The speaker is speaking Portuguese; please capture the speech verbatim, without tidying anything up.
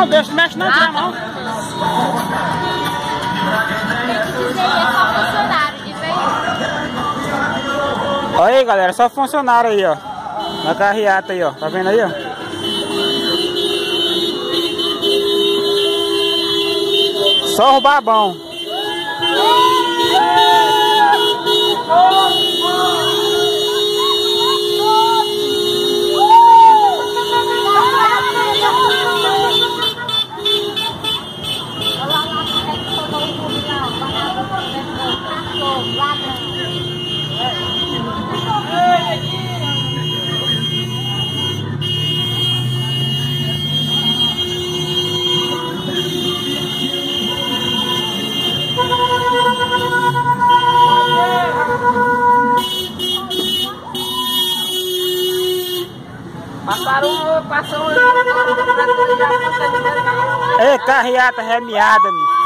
deixa, mexe não, tira não. Tem que dizer, é só funcionário, diz aí. Olha aí, galera, só funcionário aí, ó. Na carreata aí, ó. Tá vendo aí, ó? Só o babão. Passaram, passou. Ei, carreata remiada, meu.